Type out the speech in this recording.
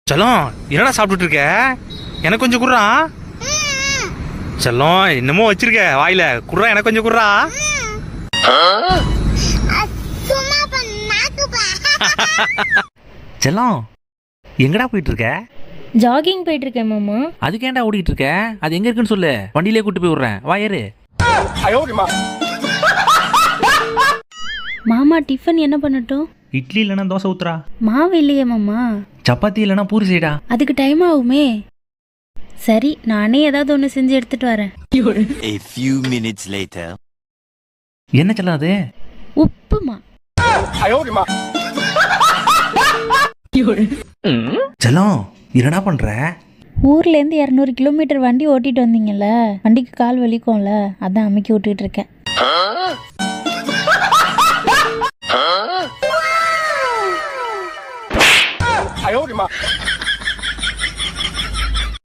செல்லம் என்னடா சாப்பிட்டுட்டு இருக்க? எனக்கு கொஞ்சம் குர்றா. செல்லம் என்னமோ வச்சிருக்க வாயில, குர்றா எனக்கு கொஞ்சம் குர்றா. செல்லம் எங்கடா போயிட்டு இருக்க? ஜாகிங் போயிட்டு இருக்கேன் மாமா. அதுக்கு ஏன்டா ஓடிட்டு இருக்க? அது எங்க இருக்குன்னு சொல்லு, வண்டியிலே கூட்டு போய் விடுறேன். வா ஏறு. மாமா டிஃபன் என்ன பண்ணட்டும்? இட்லி இல்லைன்னா தோசை ஊத்துறா. மாவு இல்லையே மாமா. சப்பாத்தி இல்லைன்னா பூரி செய்டா. அதுக்கு டைம் ஆகுமே. சரி நானே ஏதாவது ஒன்று செஞ்சு எடுத்துட்டு வரேன். A few minutes later. என்ன செல்லம் அது? உப்புமா. செல்லம் என்னடா பண்ற? ஊர்லேருந்து 200 கிலோமீட்டர் வண்டி ஓட்டிட்டு வந்தீங்கல்ல, வண்டிக்கு கால் வலிக்கும்ல, அதான் அமுக்கி விட்டுட்டு இருக்கேன்.